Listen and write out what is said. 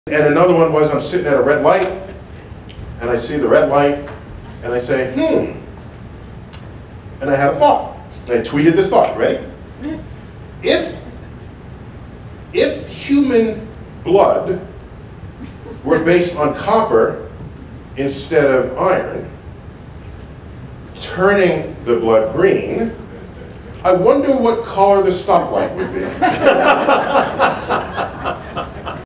And another one was I'm sitting at a red light, and I see the red light, and I say, and I had a thought. I tweeted this thought, ready? If human blood were based on copper instead of iron, turning the blood green, I wonder what color the stoplight would be.